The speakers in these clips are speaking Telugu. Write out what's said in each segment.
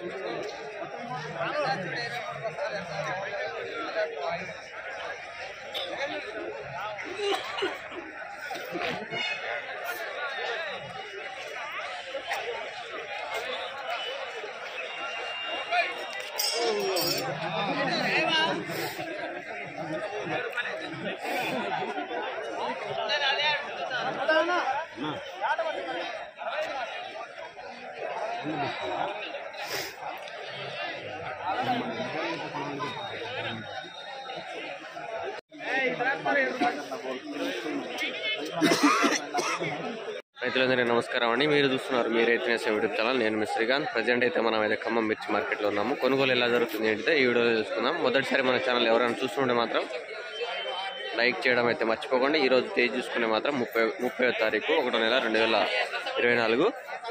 రైతులందరికీ నమస్కారం అండి. మీరు చూస్తున్నారు మీ రైతు నేస్తం యూట్యూబ్ ఛానల్. నేను మీ శ్రీకాంత్. ప్రజెంట్ అయితే మనం అయితే ఖమ్మం మిర్చి మార్కెట్లో ఉన్నాము. కొనుగోలు ఎలా జరుగుతుంది ఏంటంటే ఈ వీడియోలో చూసుకుందాం. మొదటిసారి మన ఛానల్ ఎవరైనా చూస్తుంటే మాత్రం లైక్ చేయడం అయితే మర్చిపోకండి. ఈరోజు తేదీ చూసుకుంటే మాత్రం 30వ తారీఖు 1వ నెల 2024.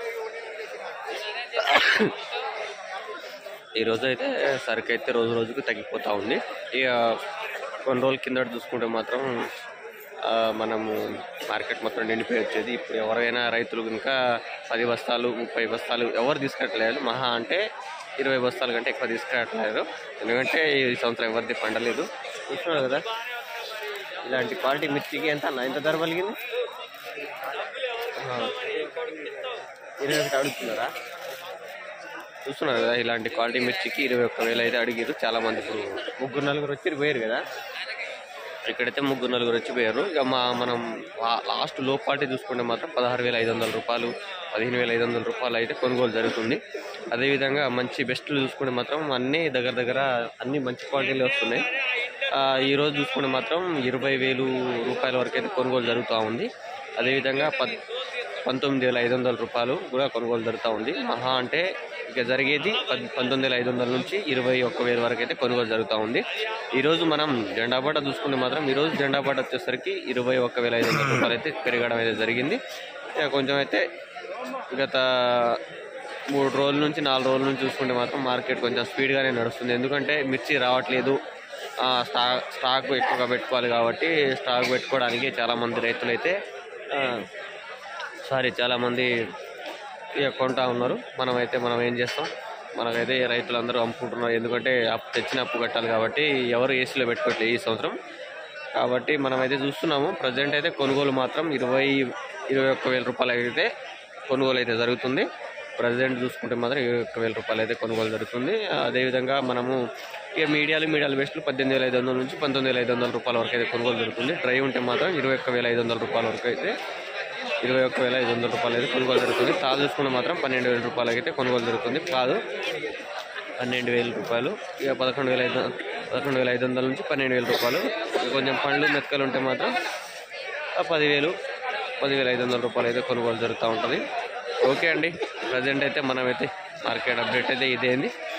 ఈరోజు అయితే సరుకు అయితే రోజు రోజుకు తగ్గిపోతూ ఉంది. ఇక కొన్ని రోజుల కిందట చూసుకుంటే మాత్రం మనము మార్కెట్ మొత్తం నిండిపోయి వచ్చేది. ఇప్పుడు ఎవరైనా రైతులు కనుక 10 బస్తాలు 30 బస్తాలు ఎవరు తీసుకురావట్లేదు. మహా అంటే 20 బస్తాల కంటే ఎక్కువ తీసుకురావట్లేదు. ఎందుకంటే ఈ సంవత్సరం ఎవరిది పండలేదు. చూస్తున్నారు కదా, ఇలాంటి క్వాలిటీ మిర్చికి ఎంత ధర పలిగింది? 21 అడుగుతున్నారా? చూస్తున్నారు కదా, ఇలాంటి క్వాలిటీ మిర్చికి 21,000 అయితే అడిగారు చాలా మంది. ఇప్పుడు 3-4 వచ్చి పోయారు కదా, ఇక్కడైతే 3-4 వచ్చి పోయారు. ఇక మనం లాస్ట్ లో క్వాలిటీ చూసుకుంటే మాత్రం 16,500 రూపాయలు 15,500 రూపాయలు అయితే కొనుగోలు జరుగుతుంది. అదేవిధంగా మంచి బెస్ట్లు చూసుకుంటే మాత్రం అన్నీ దగ్గర అన్ని మంచి క్వాలిటీలు వస్తున్నాయి. ఈరోజు చూసుకుంటే మాత్రం 20,000 రూపాయల వరకు అయితే కొనుగోలు జరుగుతూ ఉంది. అదేవిధంగా 19,500 రూపాయలు కూడా కొనుగోలు జరుగుతూ ఉంది. మహా అంటే ఇక జరిగేది 19,500 నుంచి 21,000 వరకు అయితే కొనుగోలు జరుగుతూ ఉంది. ఈరోజు మనం జెండాబాట చూసుకుంటే మాత్రం ఈరోజు జెండాబాట వచ్చేసరికి 21,500 రూపాయలు అయితే పెరగడం అయితే జరిగింది. కొంచెం అయితే గత 3 రోజుల నుంచి 4 రోజుల నుంచి చూసుకుంటే మాత్రం మార్కెట్ కొంచెం స్పీడ్గానే నడుస్తుంది. ఎందుకంటే మిర్చి రావట్లేదు, స్టాక్ ఎక్కువగా పెట్టుకోవాలి కాబట్టి స్టాక్ పెట్టుకోవడానికి చాలామంది రైతులు అయితే చాలామంది కొంటా ఉన్నారు. మనం ఏం చేస్తాం, మనకైతే రైతులందరూ అమ్ముకుంటున్నారు. ఎందుకంటే తెచ్చిన అప్పు కట్టాలి కాబట్టి ఎవరు ఏసీలో పెట్టుకోవట్లేదు ఈ సంవత్సరం. కాబట్టి మనమైతే చూస్తున్నాము. ప్రజెంట్ అయితే కొనుగోలు మాత్రం 21,000 రూపాయలు అయితే కొనుగోలు అయితే జరుగుతుంది. ప్రజెంట్ చూసుకుంటే మాత్రం 21,000 రూపాయలు అయితే కొనుగోలు జరుగుతుంది. అదేవిధంగా మనము ఇక మీడియాలు బెస్ట్లు 18,500 నుంచి 19,500 రూపాయల వరకు అయితే కొనుగోలు జరుగుతుంది. డ్రై ఉంటే మాత్రం 21,500 రూపాయల వరకు అయితే 21,500 రూపాయలు అయితే కొనుగోలు జరుగుతుంది. తాలు చూసుకుంటే మాత్రం 12,000 రూపాయలకి అయితే కొనుగోలు జరుగుతుంది. కాదు 12,000 రూపాయలు, ఇక 11,500 నుంచి 12,000 రూపాయలు. కొంచెం పండ్లు మెత్తకలు ఉంటే మాత్రం 10,500 రూపాయలు అయితే కొనుగోలు జరుగుతూ ఉంటుంది. ఓకే అండి, ప్రజెంట్ అయితే మనమైతే మార్కెట్ అప్డేట్ అయితే ఇదేంది.